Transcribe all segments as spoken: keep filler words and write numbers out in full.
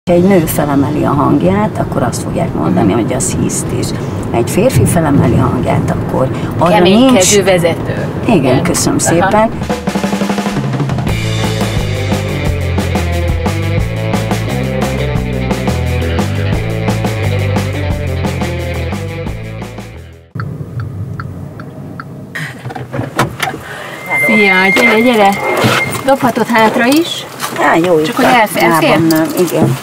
Ha egy nő felemeli a hangját, akkor azt fogják mondani, hogy az hiszt is. Ha egy férfi felemeli a hangját, akkor arra keménykedő nincs... vezető. Igen, Igen, köszönöm Aha. szépen. Szia, gyere, gyere! Dobhatod hátra is. Á, jó, csak hogy elfér. elfér? Nem, igen.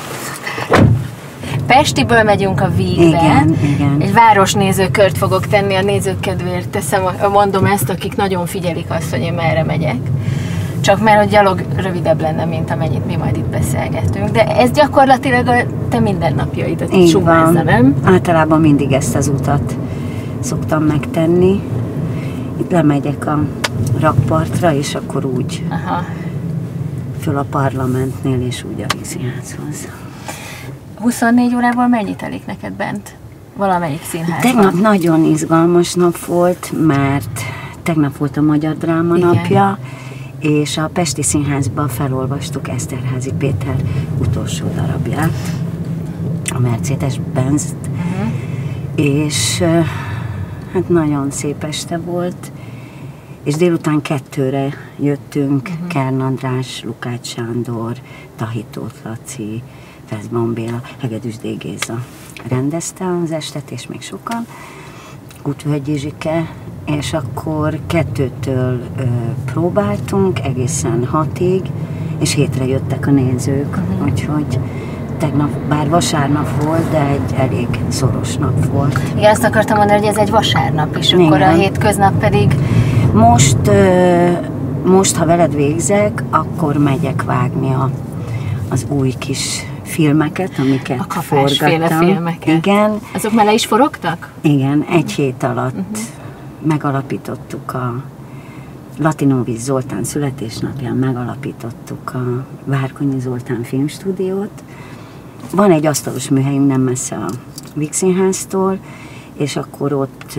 Pestiből megyünk a Vígbe. Igen, igen. Egy városnézőkört fogok tenni, a nézők kedvéért teszem, mondom ezt, akik nagyon figyelik azt, hogy én merre megyek. Csak mert hogy gyalog rövidebb lenne, mint amennyit mi majd itt beszélgetünk. De ez gyakorlatilag a te mindennapjaidat itt sugárzza, nem? Általában mindig ezt az utat szoktam megtenni. Itt lemegyek a rakpartra, és akkor úgy Aha. föl a parlamentnél, és úgy a Vígszínházhoz. huszonnégy órából mennyit telik neked bent? Valamelyik színházban? Tegnap nagyon izgalmas nap volt, mert tegnap volt a Magyar Dráma Igen. napja, és a Pesti Színházban felolvastuk Eszterházy Péter utolsó darabját, a Mercedes-Benzt, uh-huh. és hát nagyon szép este volt, és délután kettőre jöttünk, uh-huh. Kern András, Lukács Sándor, Tahi Tóth Laci, Feszbon Béla, Hegedűs D. Géza rendezte az estet, és még sokan, Gutvölgyi Zsike, és akkor kettőtől ö, próbáltunk, egészen hatig, és hétre jöttek a nézők, uh-huh. úgyhogy tegnap, bár vasárnap volt, de egy elég szoros nap volt. Igen, azt akartam mondani, hogy ez egy vasárnap, és Igen. akkor a hétköznap pedig... Most, ö, most, ha veled végzek, akkor megyek vágni a, az új kis filmeket, amiket a kapásféle filmeket. Igen. Azok már le is forogtak? Igen, egy hét alatt uh-huh. megalapítottuk a Latinovics Zoltán születésnapján megalapítottuk a Várkonyi Zoltán filmstúdiót. Van egy asztalos műhelyünk nem messze a Vígszínháztól, és akkor ott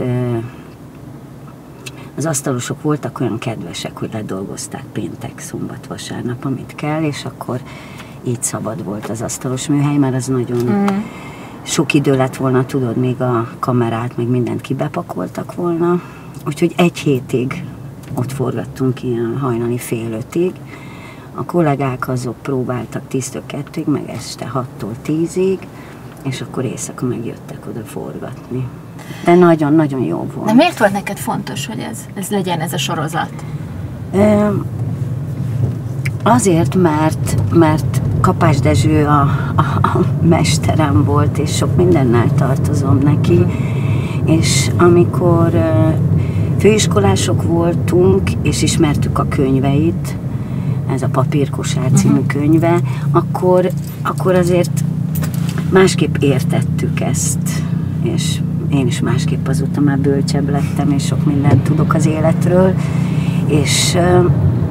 az asztalosok voltak olyan kedvesek, hogy ledolgozták péntek, szombat, vasárnap, amit kell, és akkor így szabad volt az asztalos műhely, mert az nagyon mm. sok idő lett volna, tudod, még a kamerát, meg mindent kibepakoltak volna. Úgyhogy egy hétig ott forgattunk ilyen hajnali fél ötig. A kollégák azok próbáltak tíztől kettőig, meg este hattól tízig, és akkor éjszaka megjöttek oda forgatni. De nagyon-nagyon jó volt. De miért volt neked fontos, hogy ez, ez legyen ez a sorozat? E, azért, mert, mert Kapás Dezső a, a, a mesterem volt, és sok mindennel tartozom neki, mm. és amikor uh, főiskolások voltunk, és ismertük a könyveit, ez a Papírkosár című mm. könyve, akkor, akkor azért másképp értettük ezt, és én is másképp azóta már bölcsebb lettem, és sok mindent tudok az életről, és uh,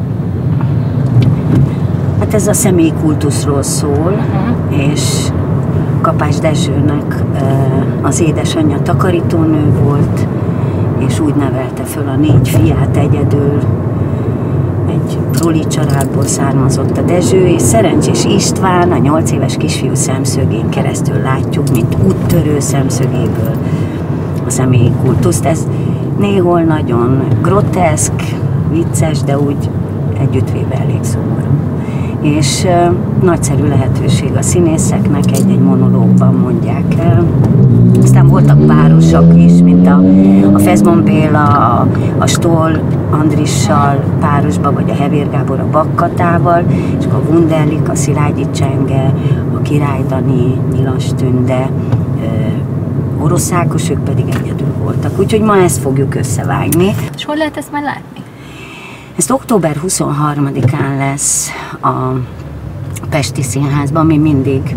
hát ez a személyi kultuszról szól, uh-huh. és Kapás Dezsőnek uh, az édesanyja takarítónő volt, és úgy nevelte föl a négy fiát egyedül, egy proli családból származott a Dezső, és Szerencsés István a nyolc éves kisfiú szemszögén keresztül látjuk, mint úttörő szemszögéből a személyi kultuszt. Ez néhol nagyon groteszk, vicces, de úgy együttvéve elég szomorú. És uh, nagyszerű lehetőség a színészeknek, egy-egy monológban mondják el. Aztán voltak párosok is, mint a, a Feszbon Béla, a, a Stoll Andrissal párosba, vagy a Hevér Gábor a Bakkatával, és a Wunderlich, a Szilágyi Csenge, a Király Dani, Nyilas Tünde, uh, Orosz Ákos, ők pedig egyedül voltak. Úgyhogy ma ezt fogjuk összevágni. És hol lehet ezt már látni? Ezt október huszonharmadikán lesz a Pesti Színházban, mi mindig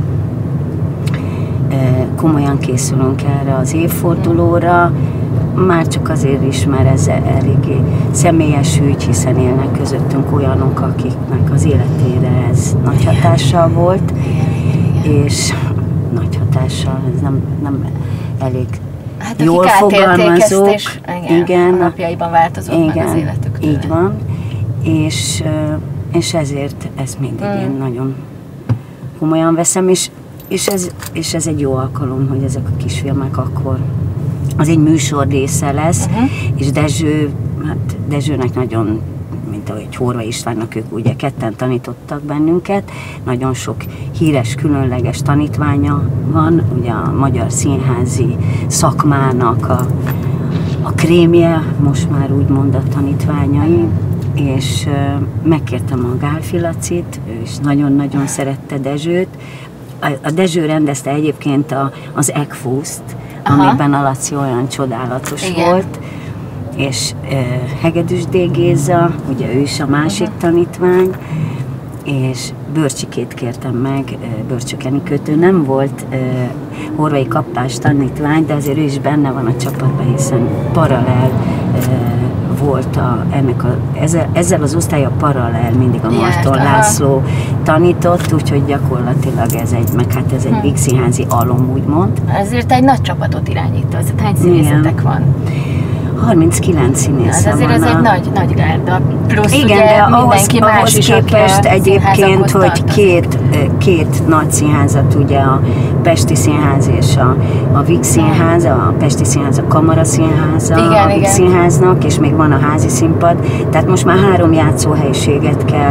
e, komolyan készülünk erre az évfordulóra, már csak azért is, mert ez eléggé személyes ügy, hiszen élnek közöttünk olyanok, akiknek az életére ez nagy hatással volt, és nagy hatással, ez nem, nem elég hát, jól fogalmazok. És, igen, igen, a napjaiban változott igen, meg az életük. Így van, és, és ezért ezt mindig mm. én nagyon komolyan veszem, és, és, ez, és ez egy jó alkalom, hogy ezek a kisfilmek akkor az egy műsor része lesz, uh-huh. és Dezső, hát Dezsőnek nagyon, mint ahogy Horvai Istvánnak, ők ugye ketten tanítottak bennünket, nagyon sok híres, különleges tanítványa van, ugye a magyar színházi szakmának a, a krémje, most már úgymond a tanítványai, és uh, megkértem a Gálfi Lacit, ő is nagyon-nagyon szerette Dezsőt. A, a Dezső rendezte egyébként a, az Ekfuszt, amiben a Laci olyan csodálatos Igen. volt, és uh, Hegedűs D. Géza, ugye ő is a másik uh-huh. tanítvány, és Börcsikét kértem meg, uh, Börcsök Enikőtő nem volt uh, Horvai Kappás tanítvány, de azért ő is benne van a csapatban, hiszen paralel uh, volt a, ennek a, ezzel, ezzel az osztálya paralel mindig a Marton László tanított, úgyhogy gyakorlatilag ez egy, meg hát ez egy hm. vígszínházi alom, úgymond. Ezért egy nagy csapatot irányítasz, hány színészetek van? harminckilenc színész van. Azért ez a... egy nagy, nagy gárda. Plusz Igen, ugye de ahhoz, mindenki más ahhoz is, képest egyébként, hogy tartott. két, két nagy színházat, ugye a Pesti Színház és a, a Víg Színház, a Pesti Színház a Kamara Színháza, igen, a Víg igen. Színháznak, és még van a házi színpad, tehát most már három játszóhelyiséget kell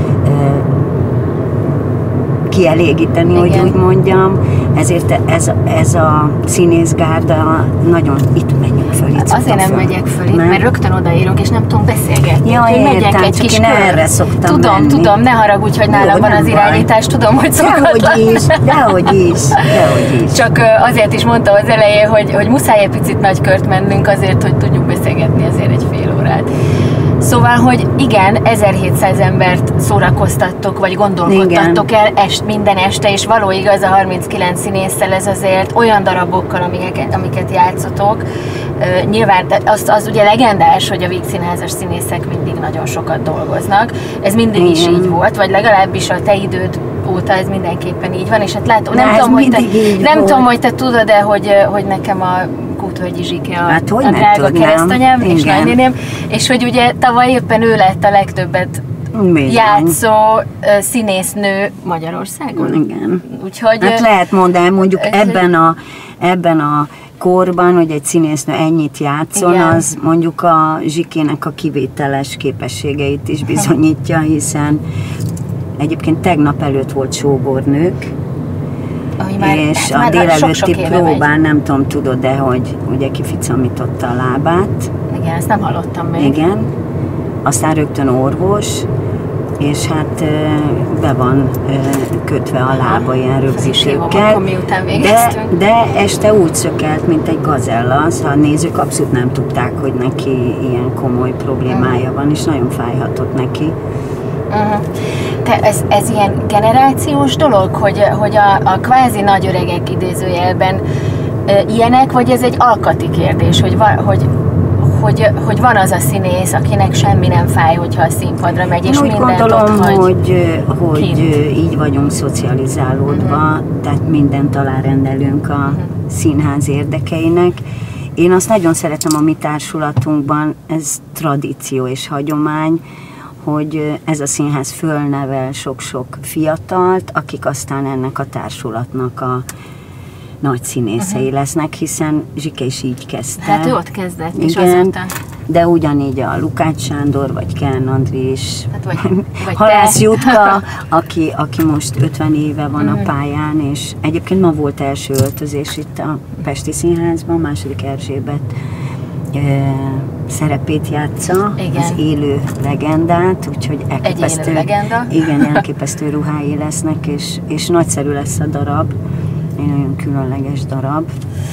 kielégíteni, Igen. hogy úgy mondjam, ezért ez, ez a színészgárda nagyon, itt menjünk föl, itt Azért nem föl. megyek föl itt, mert rögtön odaírok, és nem tudom beszélgetni. Ja, értem, egy csak kis én kör. Erre szoktam Tudom, menni. tudom, ne haragudj, hogy nálam Jó, van az irányítás, baj. Tudom, hogy szokatlan. Dehogy is, dehogy is, dehogy is. Csak azért is mondta az elején, hogy, hogy muszáj egy picit nagy kört mennünk azért, hogy tudjuk beszélgetni azért egy fél órát. Szóval, hogy igen, ezerhétszáz embert szórakoztattok, vagy gondolkodtattok igen. el est, minden este, és való igaz a harminckilenc színésszel, ez azért olyan darabokkal, amiket, amiket játszotok. Uh, nyilván az, az ugye legendás, hogy a vígszínházas színészek mindig nagyon sokat dolgoznak. Ez mindig igen. is így volt, vagy legalábbis a te időd óta ez mindenképpen így van, és hát látom, nem, tudom, hogy te, nem tudom, hogy te tudod-e, hogy, hogy nekem a Kútvölgyi Zsike a, hát, a drága keresztanyám és nagynéném, és hogy ugye tavaly éppen ő lett a legtöbbet Milyen. játszó uh, színésznő Magyarországon. Igen. Úgyhogy, hát lehet mondani, mondjuk ebben a, ebben a korban, hogy egy színésznő ennyit játszon, igen. az mondjuk a Zsikének a kivételes képességeit is bizonyítja, hiszen egyébként tegnap előtt volt sógornők, Már, és a délelőtti próbán, nem tudom, tudod, de hogy ugye kificamította a lábát. Igen, ezt nem hallottam még. Igen, aztán rögtön orvos, és hát be van kötve a lába ilyen rögzítőkkel. De, de este úgy szökelt, mint egy gazella, szóval a nézők abszolút nem tudták, hogy neki ilyen komoly problémája van, és nagyon fájhatott neki. Uh-huh. Te ez, ez ilyen generációs dolog, hogy, hogy a, a kvázi nagy öregek idézőjelben e, ilyenek, vagy ez egy alkati kérdés, hogy, va, hogy, hogy, hogy van az a színész, akinek semmi nem fáj, hogyha a színpadra megy, és mindent gondolom, ott hagy hogy, hogy így vagyunk szocializálódva, uh-huh. tehát mindent alárendelünk a uh-huh. színház érdekeinek. Én azt nagyon szeretem a mi társulatunkban, ez tradíció és hagyomány, hogy ez a színház fölnevel sok-sok fiatalt, akik aztán ennek a társulatnak a nagy színészei uh-huh. lesznek, hiszen Zsike is így kezdte. Hát ő ott kezdett, és igen, azóta. De ugyanígy a Lukács Sándor, vagy Kern Andrés, hát vagy, vagy Halász Jutka, aki, aki most ötven éve van uh-huh. a pályán, és egyébként ma volt első öltözés itt a Pesti Színházban, második Erzsébet szerepét játsza, igen. az élő legendát, úgyhogy elképesztő, élő legenda. igen, elképesztő ruhái lesznek, és, és nagyszerű lesz a darab, egy nagyon különleges darab.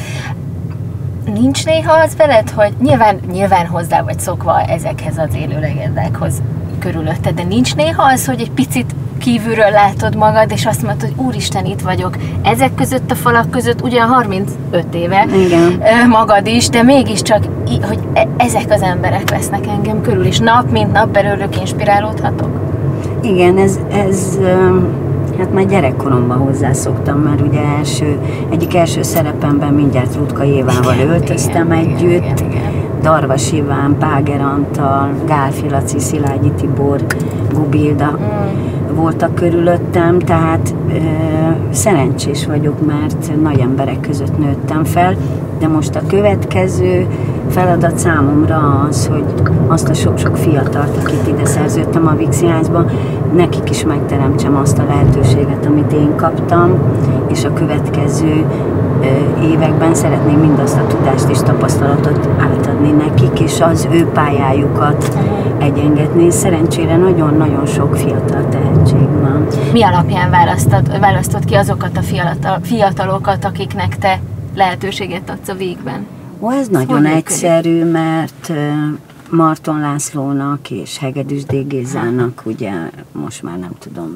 Nincs néha az veled, hogy nyilván, nyilván hozzá vagy szokva ezekhez az élő legendákhoz körülötted, de nincs néha az, hogy egy picit kívülről látod magad, és azt mondod, hogy úristen, itt vagyok. Ezek között a falak között ugyan harmincöt éve igen. magad is, de mégiscsak, hogy ezek az emberek vesznek engem körül, és nap mint nap belőlük inspirálódhatok. Igen, ez, ez hát már gyerekkoromban hozzászoktam, mert ugye első, egyik első szerepemben mindjárt Rutka Évával igen, öltöztem igen, együtt. Igen, igen, igen. Darvas Iván, Páger Antal, Gálfi Laci, Szilágyi Tibor, Gubilda, mm. voltak körülöttem, tehát ö, szerencsés vagyok, mert nagy emberek között nőttem fel, de most a következő feladat számomra az, hogy azt a sok-sok fiatalt, akit ide szerződtem a Víg Színházba, nekik is megteremtsem azt a lehetőséget, amit én kaptam, és a következő években szeretném mindazt a tudást és tapasztalatot átadni nekik, és az ő pályájukat egyengetni. Szerencsére nagyon-nagyon sok fiatal tehetség van. Mi alapján választod, választod ki azokat a fiatal, fiatalokat, akiknek te lehetőséget adsz a Vígben? Ó, ez nagyon egyszerű, mert Marton Lászlónak és Hegedűs D. Gézának ugye most már nem tudom,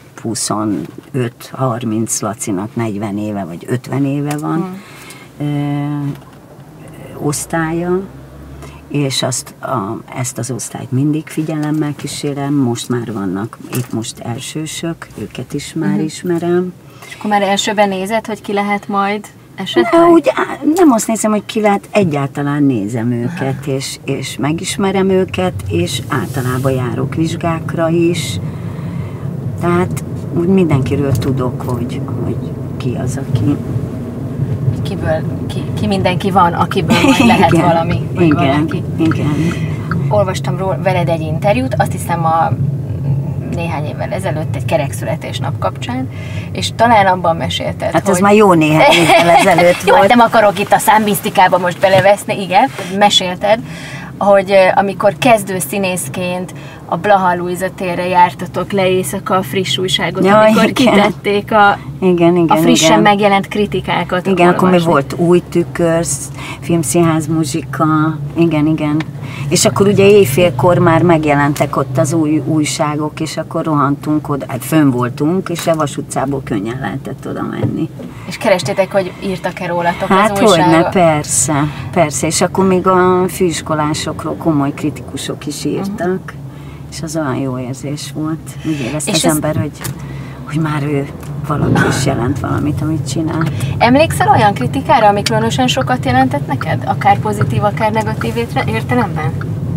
huszonöt harminc, Lacinak negyven éve vagy ötven éve van hmm. ö, osztálya, és azt a, ezt az osztályt mindig figyelemmel kísérem, most már vannak, épp most elsősök, őket is már hmm. ismerem. És akkor már elsőben nézed, hogy ki lehet majd esetleg? Na, úgy, nem azt nézem, hogy ki lehet, egyáltalán nézem őket, és, és megismerem őket, és általában járok vizsgákra is. Tehát úgy mindenkiről tudok, hogy, hogy ki az, aki... Kiből, ki, ki mindenki van, akiből majd lehet igen, valami, vagy igen, valaki. Igen. Olvastam róla, veled egy interjút, azt hiszem a néhány évvel ezelőtt egy kerekszületésnap kapcsán, és talán abban mesélted, hát hogy... ez már jó néhány évvel ezelőtt jó, volt. nem akarok itt a számbisztikába most beleveszni, igen. Mesélted, hogy amikor kezdő színészként a Blaha Lujza térre jártatok le éjszaka a friss újságot, ja, amikor igen. kitették a, igen, igen, a frissen igen. megjelent kritikákat. Igen, akkor még volt Új Tükör, Filmszínház muzsika, igen, igen. És akkor ugye éjfélkor már megjelentek ott az új újságok, és akkor rohantunk oda, hát fönn voltunk, és a Vas utcából könnyen lehetett oda menni. És kerestétek, hogy írtak-e rólatok hát az újságok? Hát hogyne, persze, persze, és akkor még a főiskolásokról komoly kritikusok is írtak, uh-huh. és az olyan jó érzés volt. Úgy érezte az ez... ember, hogy, hogy már ő valaki is jelent valamit, amit csinál. Emlékszel olyan kritikára, ami különösen sokat jelentett neked? Akár pozitív, akár negatív értelemben?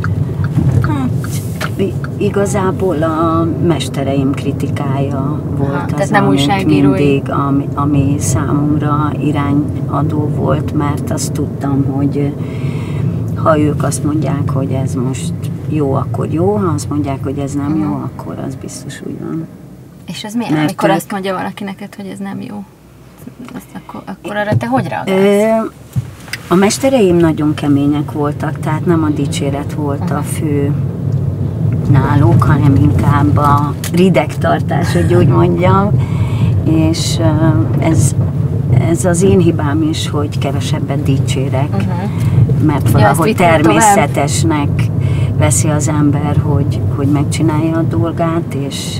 Hát, igazából a mestereim kritikája volt ha, az, nem amit mindig, ami, ami számomra irányadó volt, mert azt tudtam, hogy ha ők azt mondják, hogy ez most jó, akkor jó, ha azt mondják, hogy ez nem uh-huh. jó, akkor az biztos úgy van. És ez miért? Amikor ők... azt mondja valaki neked, hogy ez nem jó, azt akkor, akkor arra te hogy reagálsz? A mestereim nagyon kemények voltak, tehát nem a dicséret volt uh-huh. a fő náluk, hanem inkább a ridegtartás, hogy úgy mondjam. És ez, ez az én hibám is, hogy kevesebbet dicsérek, uh-huh. mert valahogy ja, természetesnek tovább. veszi az ember, hogy, hogy megcsinálja a dolgát, és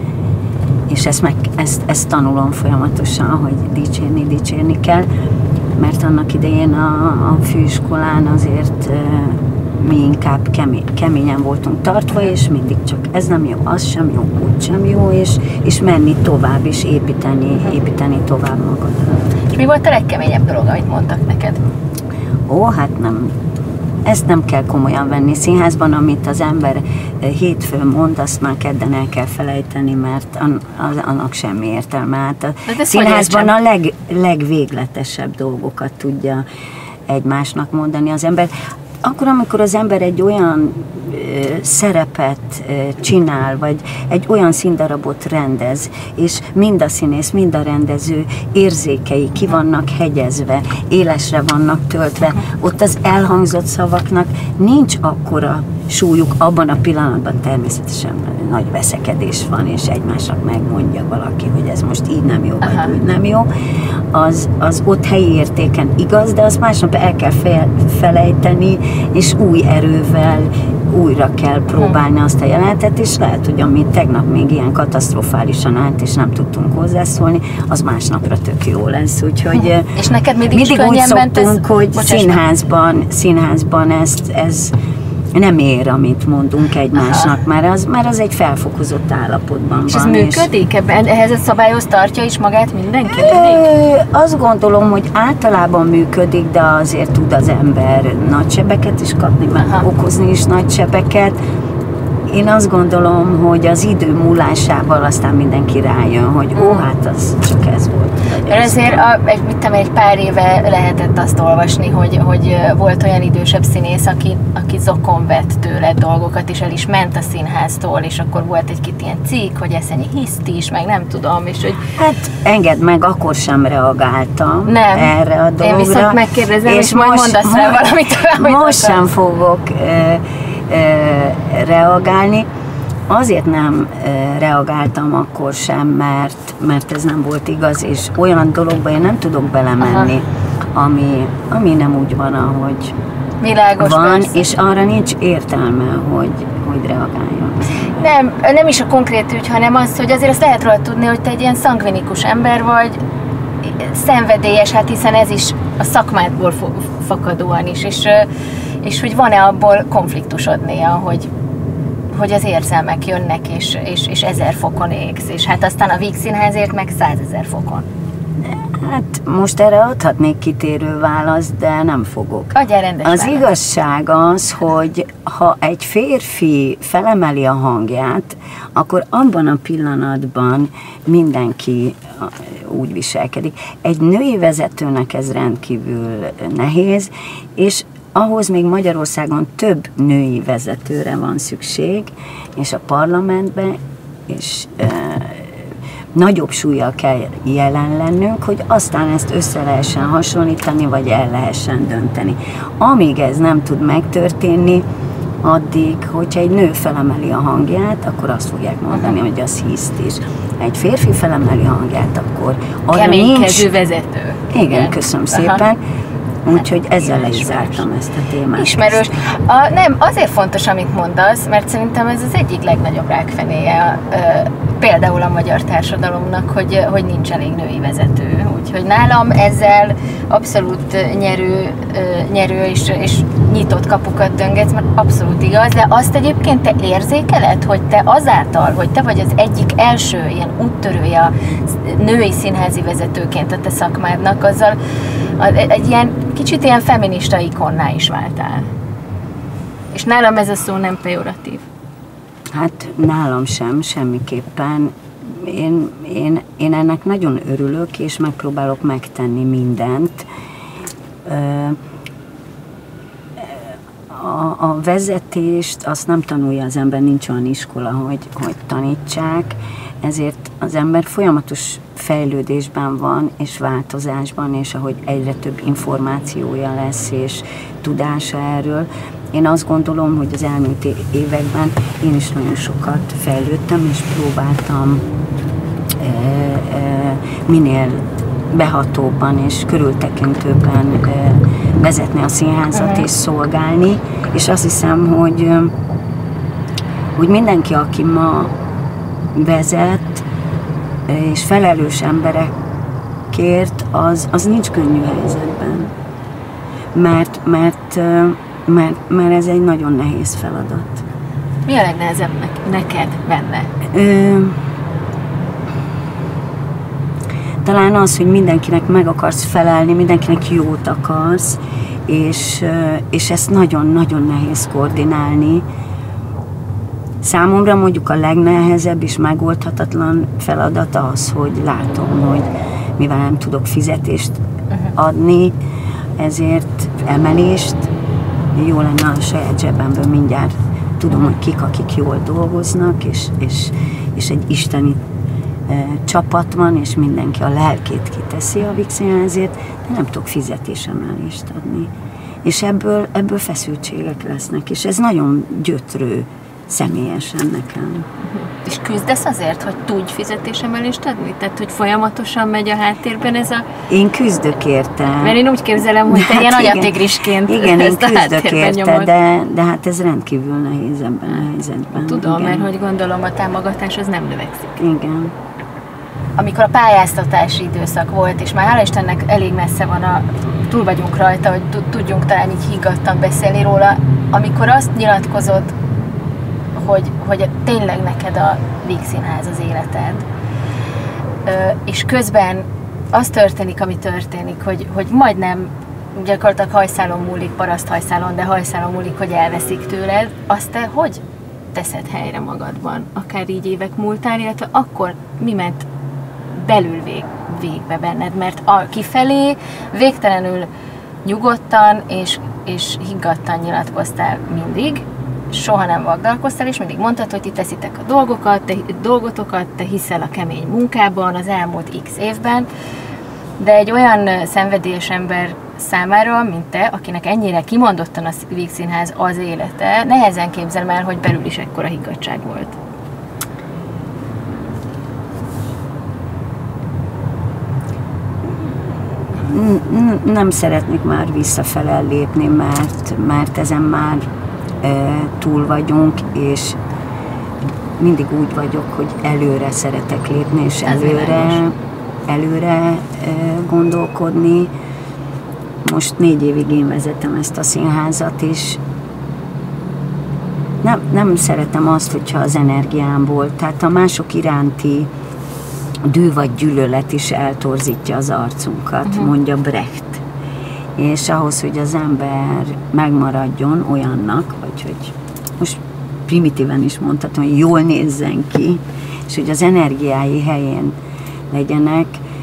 és ezt, meg, ezt, ezt tanulom folyamatosan, hogy dicsérni, dicsérni kell, mert annak idején a, a főiskolán azért uh, mi inkább kemény, keményen voltunk tartva, és mindig csak ez nem jó, az sem jó, úgy sem jó, és, és menni tovább, és építeni, építeni tovább magadat. És mi volt a legkeményebb dolog, amit mondtak neked? Ó, hát nem... Ezt nem kell komolyan venni. Színházban, amit az ember hétfőn mond, azt már kedden el kell felejteni, mert annak semmi értelme. Hát a színházban a leg, legvégletesebb dolgokat tudja egymásnak mondani az ember. Akkor, amikor az ember egy olyan ö, szerepet ö, csinál, vagy egy olyan színdarabot rendez, és mind a színész, mind a rendező érzékei ki vannak hegyezve, élesre vannak töltve, ott az elhangzott szavaknak nincs akkora súlyuk abban a pillanatban, természetesen nagy veszekedés van, és egymásnak megmondja valaki, hogy ez most így nem jó, vagy Aha. úgy nem jó, az, az ott helyi értéken igaz, de azt másnap el kell fe, felejteni, és új erővel újra kell próbálni azt a jelenetet, és lehet, hogy amit tegnap még ilyen katasztrofálisan állt, és nem tudtunk hozzászólni, az másnapra tök jó lesz, úgyhogy és neked mindig, mindig úgy szoktunk, hogy Bocsáss színházban, színházban ezt, ez nem ér, amit mondunk egymásnak, mert az, mert az egy felfokozott állapotban és van. És ez működik? Ebben, ehhez a szabályhoz tartja is magát mindenki? Ö, azt gondolom, hogy általában működik, de azért tud az ember nagy sebeket is kapni, meg okozni is nagy sebeket, én azt gondolom, hogy az idő múlásával aztán mindenki rájön, hogy ó, hát az csak ez volt. Mert azért a, egy, mit tudom, egy pár éve lehetett azt olvasni, hogy, hogy volt olyan idősebb színész, aki, aki zokon vett tőle dolgokat, és el is ment a színháztól, és akkor volt egy-két ilyen cikk, hogy eszenyi hiszt is, meg nem tudom, és hogy... Hát engedd meg, akkor sem reagáltam nem. erre a dologra. Én viszont megkérdezem, és, és majd mondasz rá valamit. Most sem fogok e, e, reagálni. Azért nem e, reagáltam akkor sem, mert, mert ez nem volt igaz, és olyan dologba én nem tudok belemenni, ami, ami nem úgy van, ahogy világos van, persze. És arra nincs értelme, hogy, hogy reagáljon. Nem, nem is a konkrét ügy, hanem az, hogy azért azt lehet róla tudni, hogy te egy ilyen szangvinikus ember vagy, szenvedélyes, hát hiszen ez is a szakmádból fakadóan is, és, és hogy van-e abból konfliktusod néha, hogy, hogy az érzelmek jönnek, és, és, és ezer fokon égsz, és hát aztán a Víg Színházért meg százezer fokon. Hát most erre adhatnék kitérő választ, de nem fogok. Adjál rendes Az választ. igazság az, hogy ha egy férfi felemeli a hangját, akkor abban a pillanatban mindenki úgy viselkedik. Egy női vezetőnek ez rendkívül nehéz, és ahhoz még Magyarországon több női vezetőre van szükség, és a parlamentben, és e, nagyobb súllyal kell jelen lennünk, hogy aztán ezt össze lehessen hasonlítani, vagy el lehessen dönteni. Amíg ez nem tud megtörténni, addig, hogyha egy nő felemeli a hangját, akkor azt fogják mondani, hogy az hiszt is. Egy férfi felemeli a hangját, akkor arra keménykező nincs... vezető. Igen, Igen. köszönöm Aha. szépen. Úgyhogy ezzel le is zártam ezt a témát. Ismerős. A, nem, azért fontos, amit mondasz, mert szerintem ez az egyik legnagyobb rákfenéje e, például a magyar társadalomnak, hogy, hogy nincs elég női vezető. Úgyhogy nálam ezzel abszolút nyerő, nyerő és, és nyitott kapukat döngetsz, mert abszolút igaz, de azt egyébként te érzékeled, hogy te azáltal, hogy te vagy az egyik első ilyen úttörője a női színházi vezetőként a te szakmádnak, azzal egy ilyen kicsit ilyen feminista ikonná is váltál. És nálam ez a szó nem pejoratív. Hát nálam sem, semmiképpen. Én, én, én ennek nagyon örülök, és megpróbálok megtenni mindent. A, a vezetést azt nem tanulja az ember, nincs olyan iskola, hogy, hogy tanítsák, ezért az ember folyamatos fejlődésben van, és változásban, és ahogy egyre több információja lesz, és tudása erről. Én azt gondolom, hogy az elmúlt években én is nagyon sokat fejlődtem, és próbáltam e, e, minél behatóbban és körültekintőbben e, vezetni a színházat uh-huh. és szolgálni, és azt hiszem, hogy, hogy mindenki, aki ma vezet, és felelős emberekért, az, az nincs könnyű helyzetben. Mert, mert, mert, mert ez egy nagyon nehéz feladat. Mi a legnehezebb neked benne? Ö, talán az, hogy mindenkinek meg akarsz felelni, mindenkinek jót akarsz, és, és ezt nagyon-nagyon nehéz koordinálni. Számomra mondjuk a legnehezebb és megoldhatatlan feladat az, hogy látom, hogy mivel nem tudok fizetést adni, ezért emelést, jó lenne a saját zsebemből mindjárt tudom, hogy kik, akik jól dolgoznak, és, és, és egy isteni e, csapat van, és mindenki a lelkét kiteszi a Víg Színházért, de nem tudok fizetésemelést adni. És ebből, ebből feszültségek lesznek, és ez nagyon gyötrő személyesen nekem. És küzdesz azért, hogy tudj fizetésemelést adni? Tehát, hogy folyamatosan megy a háttérben ez a... Én küzdök érte. Mert én úgy képzelem, hogy te hát ilyen anyatigrisként igen, én küzdök érte, de, de hát ez rendkívül nehéz ebben a helyzetben. Tudom, igen. mert hogy gondolom a támogatás az nem növekszik. Igen. Amikor a pályáztatási időszak volt, és már hála Istennek elég messze van, a, túl vagyunk rajta, hogy tudjunk talán így higgadtan beszélni róla, amikor azt nyilatkozod, Hogy, hogy tényleg neked a Víg Színház az életed. Ö, és közben az történik, ami történik, hogy, hogy majdnem gyakorlatilag hajszálon múlik, paraszt hajszálon, de hajszálon múlik, hogy elveszik tőled. Azt te hogy teszed helyre magadban, akár így évek múltán, illetve akkor mi ment belül vég, végbe benned, mert a, kifelé végtelenül nyugodtan és, és higgadtan nyilatkoztál mindig, soha nem vagdalkoztál, és mindig mondtad, hogy ti teszitek a dolgokat, te, dolgotokat, te hiszel a kemény munkában az elmúlt x évben, de egy olyan szenvedélyes ember számára, mint te, akinek ennyire kimondottan a Vígszínház az élete, nehezen képzelem el, hogy belül is ekkora higgadtság volt. Nem szeretnék már visszafele lépni, mert, mert ezen már e, túl vagyunk, és mindig úgy vagyok, hogy előre szeretek lépni, és előre, előre e, gondolkodni. Most négy évig én vezetem ezt a színházat, és nem, nem szeretem azt, hogyha az energiámból, tehát a mások iránti dű vagy gyűlölet is eltorzítja az arcunkat, uh-huh. mondja Brecht. És ahhoz, hogy az ember megmaradjon olyannak, vagy hogy most primitíven is mondhatom, hogy jól nézzen ki, és hogy az energiái helyén legyenek,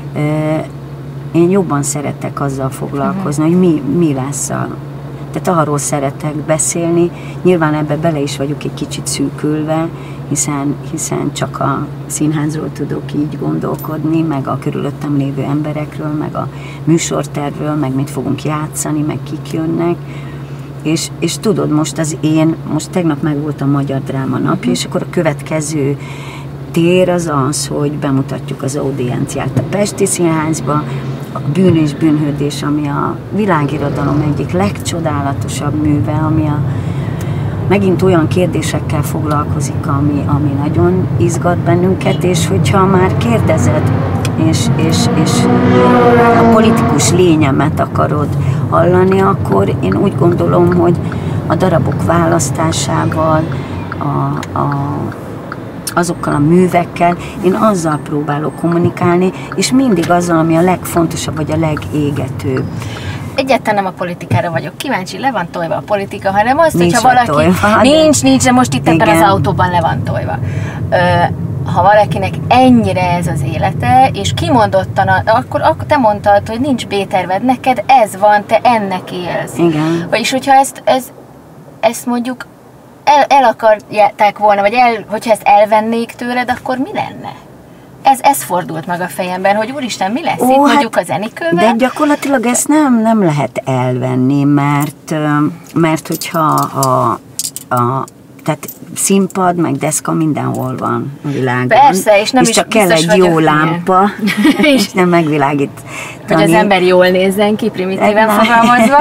én jobban szeretek azzal foglalkozni, uh-huh. hogy mi, mi lesz a... Tehát arról szeretek beszélni, nyilván ebbe bele is vagyok egy kicsit szűkülve, hiszen, hiszen csak a színházról tudok így gondolkodni, meg a körülöttem lévő emberekről, meg a műsortervről, meg mit fogunk játszani, meg kik jönnek. És, és tudod, most az én, most tegnap meg volt a Magyar Dráma napja, és akkor a következő tér az az, hogy bemutatjuk az audienciát a Pesti Színházba, a Bűn és bűnhődés, ami a világirodalom egyik legcsodálatosabb műve, ami a, megint olyan kérdésekkel foglalkozik, ami, ami nagyon izgat bennünket, és hogyha már kérdezed, és, és, és a politikus lényemet akarod hallani, akkor én úgy gondolom, hogy a darabok választásával, a, a azokkal a művekkel, én azzal próbálok kommunikálni, és mindig azzal, ami a legfontosabb, vagy a legégetőbb. Egyáltalán nem a politikára vagyok kíváncsi, le van tojva a politika, hanem azt, nincs hogyha valaki... Tojva, nincs, nincs, de most itt ebben igen. az autóban le van tojva. Ö, ha valakinek ennyire ez az élete, és kimondottan, akkor, akkor te mondtad, hogy nincs B-terved, neked ez van, te ennek élsz. Igen. Vagyis, hogyha ezt, ez, ezt mondjuk El, el akarják volna, vagy el, hogyha ezt elvennék tőled, akkor mi lenne? Ez, ez fordult meg a fejemben, hogy úristen, mi lesz Ó, itt, hát, mondjuk az Enikővel? De gyakorlatilag ezt nem, nem lehet elvenni, mert, mert hogyha a, a tehát színpad, meg deszka mindenhol van a világon. Persze, és nem és is csak kell egy jó lámpa, és nem megvilágít. Hogy az ember jól nézzen ki, primitíven fogalmazva.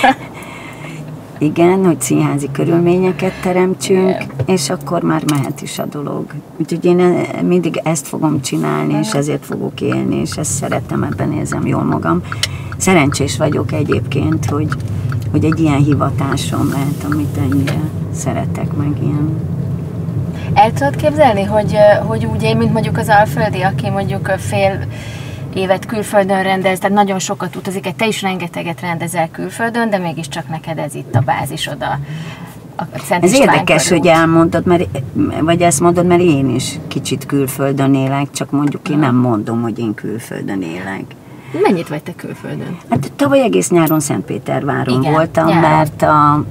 Igen, hogy színházi körülményeket teremtsünk, yeah. és akkor már mehet is a dolog. Úgyhogy én mindig ezt fogom csinálni, és ezért fogok élni, és ezt szeretem, ebben érzem jól magam. Szerencsés vagyok egyébként, hogy, hogy egy ilyen hivatásom lehet, amit ennyire szeretek, meg ilyen. El tudod képzelni, hogy, hogy úgy én, mint mondjuk az Alföldi, aki mondjuk fél évet külföldön rendez, tehát nagyon sokat utazik, te is rengeteget rendezel külföldön, de mégiscsak neked ez itt a bázisod, a, a Szent Ez István érdekes, körút. hogy elmondod, mert, vagy ezt mondod, mert én is kicsit külföldön élek, csak mondjuk én nem mondom, hogy én külföldön élek. Mennyit vagy te külföldön? Hát tavaly egész nyáron Szentpéterváron Igen, voltam, nyáron. mert a...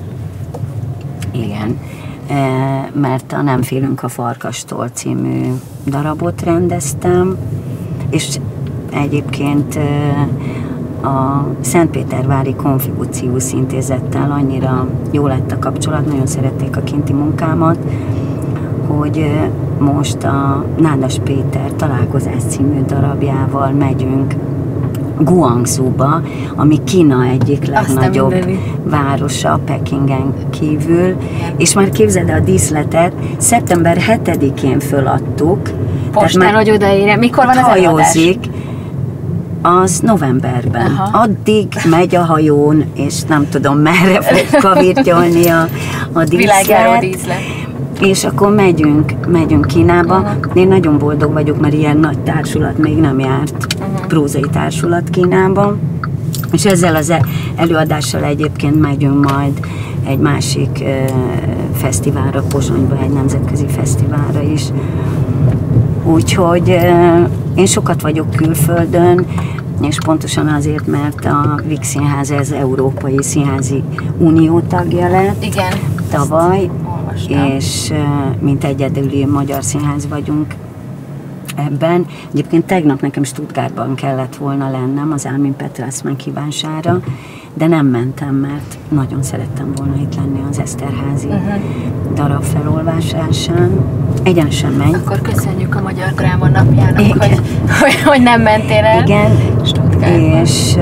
Igen, mert a Nem félünk a farkastól című darabot rendeztem, és egyébként a Szentpétervári Konfúciusz Intézettel annyira jó lett a kapcsolat, nagyon szerették a kinti munkámat, hogy most a Nádas Péter Találkozás című darabjával megyünk Guangzhouba, ami Kína egyik legnagyobb városa Pekingen kívül, és már képzeld el a díszletet, szeptember hetedikén föladtuk. Postán, hogy odaérje. Mikor van az hajózik, az novemberben. Aha. Addig megy a hajón, és nem tudom merre fog kavirtyolni a, a díszlet. Világjáró díszlet. És akkor megyünk, megyünk Kínába. Uh-huh. Én nagyon boldog vagyok, mert ilyen nagy társulat még nem járt, uh-huh. prózai társulat Kínába. És ezzel az előadással egyébként megyünk majd egy másik uh, fesztiválra, Pozsonyba, egy nemzetközi fesztiválra is. Úgyhogy én sokat vagyok külföldön, és pontosan azért, mert a Víg Színház ez Európai Színházi Unió tagja lett. Igen. Tavaly, és mint egyedüli magyar színház vagyunk ebben. Egyébként tegnap nekem Stuttgartban kellett volna lennem az Armin Petrász meghívására, de nem mentem, mert nagyon szerettem volna itt lenni az Eszterházi uh-huh. darab felolvasásán. Egyenesen menj. Akkor köszönjük a Magyar Dráma napjának, hogy, hogy, hogy nem mentél el. Igen, és,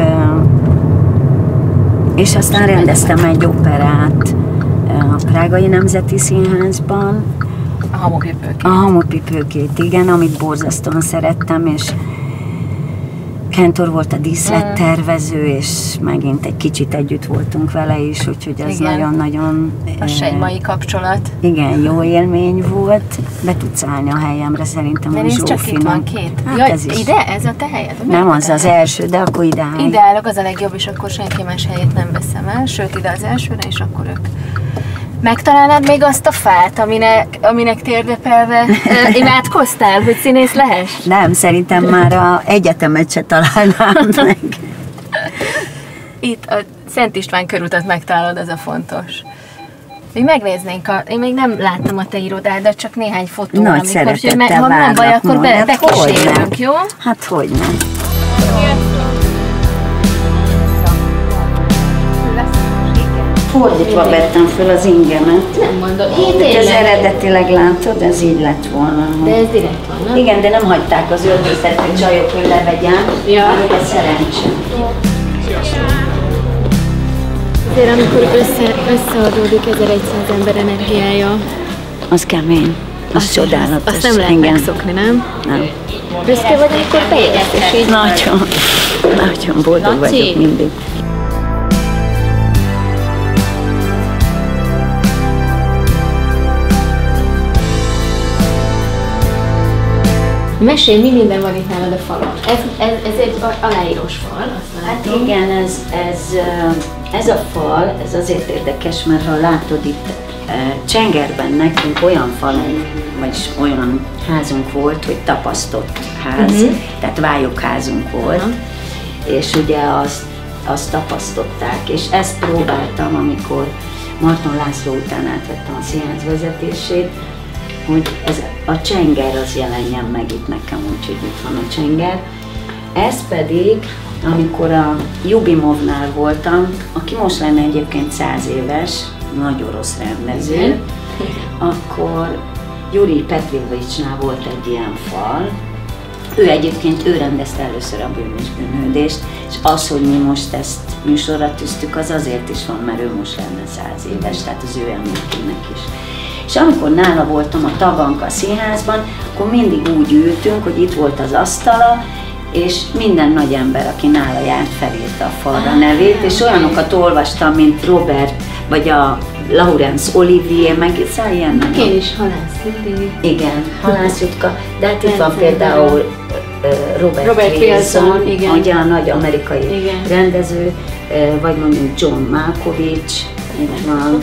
és aztán rendeztem egy operát a Prágai Nemzeti Színházban. A Hamupipőkét. A Hamupipőkét, igen, amit borzasztóan szerettem, és Kentor volt a díszlettervező, és megint egy kicsit együtt voltunk vele is, úgyhogy ez nagyon-nagyon... Az se egy mai kapcsolat. Igen, jó élmény volt. Be tudsz állni a helyemre, szerintem de a nézd, csak itt van két. Hát ja, ez is. Ide? Ez a te helyed? Nem az az első, de akkor ide állj. Ide állok, az a legjobb, és akkor senki más helyét nem veszem el, sőt ide az elsőre, és akkor ők. Megtalálnád még azt a fát, aminek, aminek térdepelve imádkoztál, hogy színész lehess? Nem, szerintem már a egyetemet se találnám meg. Itt a Szent István körutat megtalálod, ez a fontos. Még megnéznénk, a, én még nem láttam a te irodádat, csak néhány fotó. Nagy szeretettel ha nem baj, akkor be, bekísérünk, jó? Hát hogy nem. Fordítva vettem föl az ingemet. Nem mondom. Én ez eredetileg látod, ez így lett volna. De ez direkt van, nem? Igen, de nem hagyták az öltöztető csajok, hogy levegyem. Ja. Ez szerencsé. Azért amikor össze, összeadódik ezeregyszáz ember energiája. Az kemény. Az azt csodálatos. Azt nem lehet igen. megszokni, nem? Nem. Büszke vagy, amikor beérsz, és így... Nagyon. Nagyon boldog Laci. vagyok mindig. Mesélj, mi minden van itt nálad a falon? Ez, ez, ez egy aláírós fal, azt Hát látom. igen, ez, ez, ez a fal, ez azért érdekes, mert ha látod itt Csengerben nekünk olyan falunk, vagyis olyan házunk volt, hogy tapasztott ház, uh-huh. tehát vályokházunk volt, uh-huh. és ugye azt, azt tapasztották, és ezt próbáltam, amikor Marton László után átvettem a színház vezetését, hogy ez a csenger az jelenjen meg itt nekem, úgyhogy itt van a csenger. Ez pedig, amikor a Jubimovnál voltam, aki most lenne egyébként száz éves, nagy orosz rendező, akkor Juri Petrovicsnál volt egy ilyen fal. Ő egyébként, ő rendezte először a Bűn és bűnhődést, és az, hogy mi most ezt műsorra tűztük, az azért is van, mert ő most lenne száz éves, tehát az ő emlékének is. És amikor nála voltam a Taganka Színházban, akkor mindig úgy ültünk, hogy itt volt az asztala, és minden nagy ember, aki nála járt, felírta a falra a nevét, és olyanokat olvastam, mint Robert, vagy a Laurence Olivier, meg szóval ilyen. Én is Halász Jutka. Igen, Halász Jutka, de hát itt van például Robert, Robert Wilson, igen. ugye a nagy amerikai igen. rendező, vagy mondjuk John Malkovich, itt van.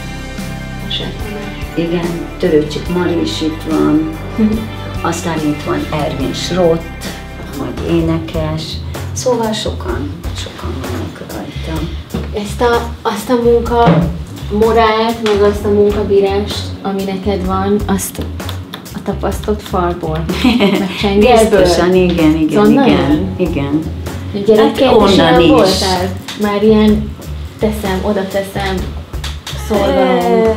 Igen, Törőcsik Mari is itt van, aztán itt van Erwin Schrott, vagy énekes, szóval sokan, sokan vannak rajta. Ezt a, azt a munka morált, meg azt a munkabírást, ami neked van, azt a tapasztott falból, meg csengerből. Biztosan, igen, igen, Onnan igen, igen. Gyerekként hát is olyan is. voltál? Már ilyen teszem, oda teszem, szolgalom.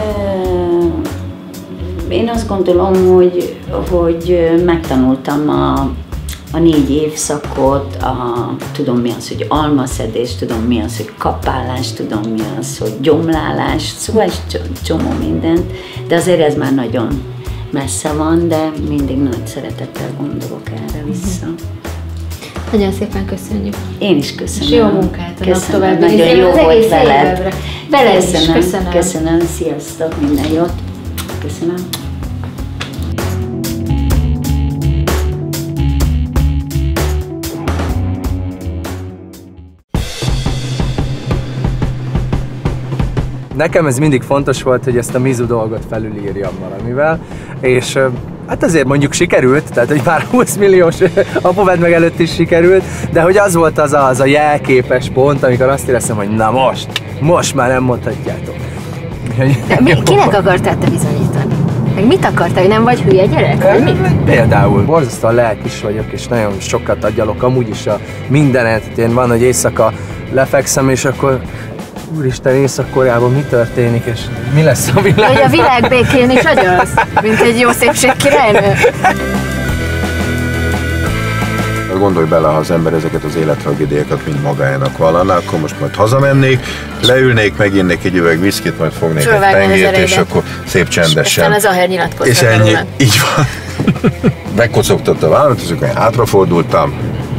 Én azt gondolom, hogy, hogy megtanultam a, a négy évszakot, a, tudom mi az, hogy almaszedés, tudom mi az, hogy kapálás, tudom mi az, hogy gyomlálás, szóval egy csomó mindent, de azért ez már nagyon messze van, de mindig nagy szeretettel gondolok erre vissza. Nagyon szépen köszönjük. Én is köszönöm. És jó munkát a nap további. Nagyon jó volt veled. Veled is, köszönöm, köszönöm. Köszönöm, sziasztok, minden jót. Köszönöm. nekem ez mindig fontos volt, hogy ezt a Mizu dolgot felülírjam valamivel, és hát azért mondjuk sikerült, tehát hogy már húsz milliós Apuvedd meg előtt is sikerült, de hogy az volt az a, az a jelképes pont, amikor azt éreztem, hogy na most, most már nem mondhatjátok. De mi, kinek akartál te bizonyítani? Meg mit akartál, hogy nem vagy hülye gyerek? Vagy mi? Például borzasztóan lelkis vagyok, és nagyon sokat agyalok amúgy is a mindenet. Én van, hogy éjszaka lefekszem, és akkor úristen, Észak-Koreában mi történik, és mi lesz a világ? Hogy a világ békén is agyalsz, mint egy jó szépségkirálynő. Gondolj bele, ha az ember ezeket az élettragédiákat mind magának vallaná, akkor most majd hazamennék, leülnék, meginnék egy üveg viszkit, majd fognék egy tengét, és akkor szép csendesen. És az Aher nyilatkoztat. És ennyi, így van. Megkocogtatta a vállalat, és akkor én hátrafordultam,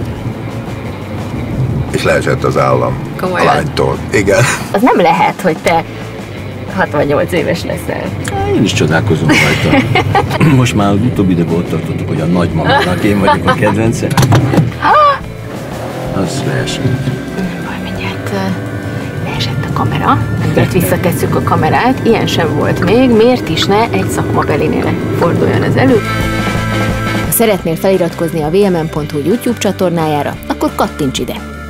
és leesett az állam Komolyan? a lánytól. Igen. Az nem lehet, hogy te hatvannyolc éves leszel. Én is csodálkozom rajta. Most már az utóbbi időben ott tartottuk, hogy a nagymamának én vagyok a kedvence. Az leesett. Mindjárt leesett a kamera, mindjárt visszatesszük a kamerát, ilyen sem volt még, miért is ne egy szakmabelinél forduljon ez elő. Ha szeretnél feliratkozni a vé em en pont hu YouTube csatornájára, akkor kattints ide!